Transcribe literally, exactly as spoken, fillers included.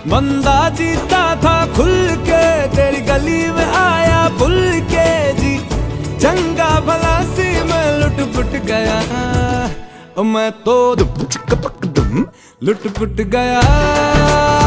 बंदा जीता था खुल के, तेरी गली में आया भूल के जी। चंगा भला सी मैं लुट पुट गया, मैं तो दुम चिक पक दुम लुट पुट गया।